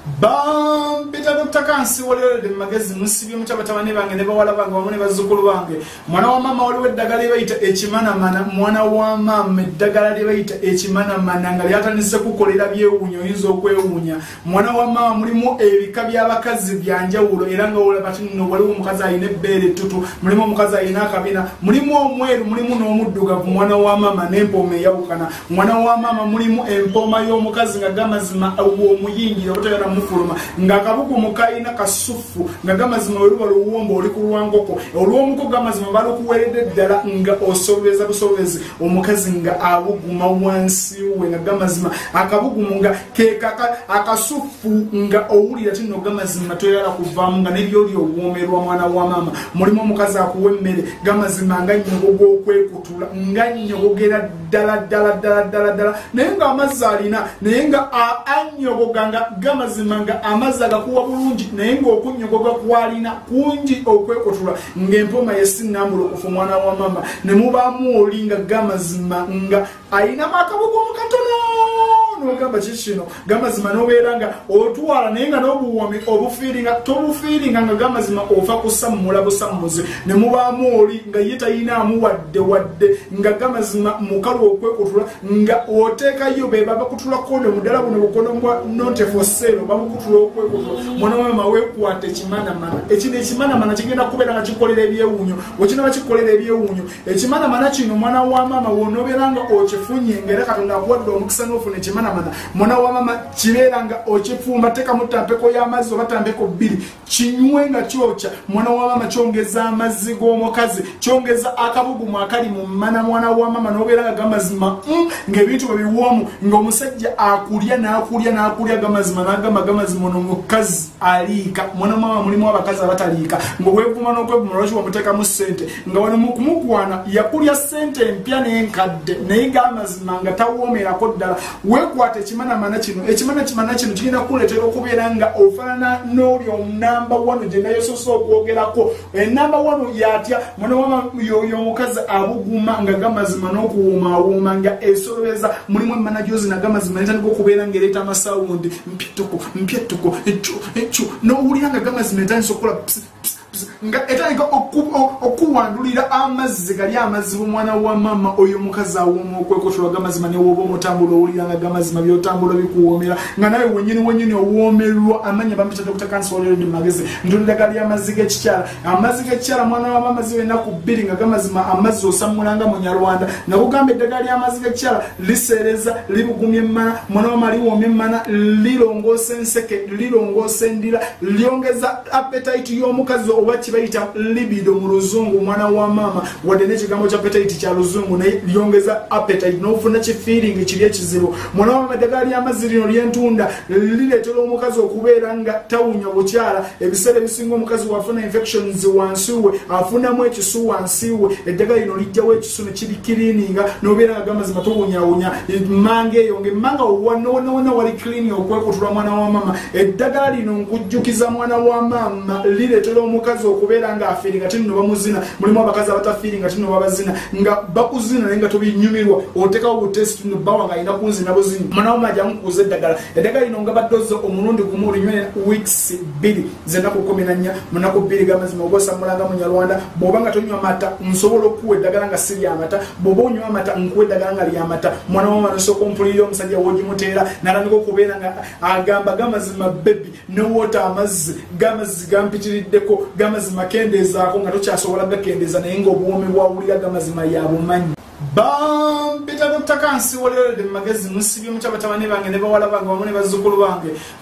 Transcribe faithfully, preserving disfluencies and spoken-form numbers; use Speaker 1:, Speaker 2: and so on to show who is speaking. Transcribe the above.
Speaker 1: Bam Peter Doctor Kansi wale de magazine musibye mutabatabane bange ne bawala bange wamune bazukulu bange mwana wa mama waliwe eddagala bayita ekimana mana mwana wa mama eddagala bayita ekimana mana ngali atanise kukolera byewunyo yinzo okwewunya mwana wa mama mulimu ebika by'abakazi byanjawulo era nga wala batino waliwo mukazi ayine bere tutu mulimu mukazi ayine akabina mulimu omweru mulimu n'omuddugavu mwana wa mama n'empome yawukana mwana wa mama mulimu empoma y'omukazi nga gamazima awo omuyingira otayana mufuluma nga kabugu mukaina kasufu nga gamazima oluba luwombo oli kulwangoko olwomuko gamazima balo kuwerede ddala nga osobeza busovezi omukazi nga abuguma wansi we nga gamazima akabugu nga kekaka akasufu nga owulira tino gamazima toyala kuvamu nga nebyoli owomerwa mwana wa mama mulimo omukazi akuwemmere gamazima nga nyogogo okwekutula nga nyogogera ddala ddala ddala ddala ddala naye nga amazzi alina naye nga anyogoga nga gamazima nga amazzi agakuwa bulungi naye nga okunyogoga kwalina kungi okwekutula ng'empoma yesinambulo okufa mwana wa mama ne mubaamu oli nga gamazima nga ayina makabugo mukatono n'ogamba kikino gamazima n'obeera nga otwala naye nga n'obuwomi obufiiringa tobufiiringa nga gamazima ofa kusammula busammuzi ne mubaamu oli nga ye tayinaamu wadde wadde nga gamazima mukalu okwekutula nga oteekayo be babakutula kondo muddala buno bukono bwa notefosero babukutula okwekutula mwana wa mama weekwata ekimanamana ekino ekimanamana kigenda kubeera nga kikolera ebyewuunyo wekinaba kikolera ebyewuunyo ekimanamana kino mwana wa mama wonoobeera nga okifunye ng'era katonda akuwadde omukisa n'ofuna ekimanamana mwana wa mama kibeera nga okifumba tekamu tampeko y'amazzi oba tampeko bbiri kinywe nga kyokya mwana wa mama kyongeza amazzi g'omukazi kyongeza akabugumu akali mu mana mwana wa mama n'obeera nga gamazima mm, ng'ebintu bwe biwoomu ng'omusajja akulya n'akulya n'akulya gamazima n'agamba gamazima ono mukazi aliika mwana wa mama mulimu abakazi abataliika ng'obwevuma n'okwevuma lwaki wamuteekamu ssente nga wano mu kumugwana yakulya ssente empya n'enkadde naye gamazima nga tawoomerako ddala weekwata ekimanamana kino ekimanamana kino kigenda kukuleetera okubeera nga ofaanana n'oli omunamba wano gye nayososa okwogerako enamba wano yatya mwana wa mama yoyo omukazi abuguma nga gamazima n'okuwuumawuuma nga esolobeza mulimu emanajozi na gamazima netandika okubeera ng'ereeta amasawundi mpyettuko mpyettuko ekyo ekyo n'owulira nga gamazima etandisa okukola nga etandika okuwandulira amazzi gali amazibu mwana wa mama oyo mukazi awooma okwekotolwa gamazima ne woba omutambula owulira nga gamazima byotambula bikuwoomera nga nawe wenyini wenyini owoomerwa amanya bampita Doctor Kansi Oledi magezi ndulidagala ly'amazzi g'ekikyala amazzi g'ekikyala mwana wa mama ziwe ennaku bbiri nga gamazima amazzi osammulanga mu Nyarwanda nakugamba eddagala ly'amazzi g'ekikyala liseereza libugumya emmana mwana wa mama liwoomya emmana lirongoosa enseke lirongoosa endira lyongeza appetite y'omukazi oba kibayita libido mu luzungu mwana wa mama wadde n'ekigambo kya appetite kya luzungu naye lyongeza appetite n'ofuna kifeeling kiri ekizibu mwana wa mama eddagala ly'amazzi lino ly'entunda lireetera omukazi okubeera nga tawunya bukyala ebiseera ebisinga omukazi wafuna infections wansi we afunamu ekisu wansi we eddagala lino lijjawo ekisu ne kibikiriininga n'obeera nga gamazima towunyawunya mmanga eyo ng'emmanga wonna wali clean okwekutulwa mwana wa mama eddagala lino nkujjukiza mwana wa mama lireetera omukazi okubeera nga afiiringa tino bamuzina mulimu abakazi abatafiiringa tino babazina nga bakuzina naye nga tobinyumirwa otekawo butesti tino bawa nga alina kunzina buzini mwana wa mama ajjamu kuuza eddagala eddagala lino nga baddozo omulundi gumu olinywe weeks bbiri zennaku kumi na nnya munaku bbiri gamazima oba osammulanga mu Nyarwanda bw'oba nga tonywa mata nsobola okuwa eddagala nga si lyamata bw'oba onywa amata nkuwa eddagala nga lyamata mwana wa mama nosooka ompulirira omusajja w'ogimuteera n'atandika okubeera nga agamba gamazima bebi nowoota amazzi gamazzi gampitiriddeko gamazima kendeezaako nga tokyasobola gakendeeza naye ng'obuwomi bwawulira gamazima yabumanyi Bam Peter Doctor Kansi Oledi magezi musibye mutabatabane bange ne bawala bange wamu ne bazzukulu bange